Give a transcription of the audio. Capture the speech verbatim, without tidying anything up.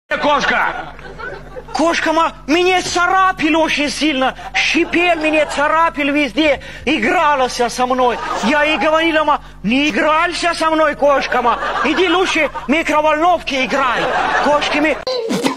кошка? Кошка ма, меня царапили очень сильно, шипел меня, царапил везде, игралась со мной. Я ей говорила, ма, не играйся со мной, кошка ма, иди лучше в микроволновке играй. Кошки мне...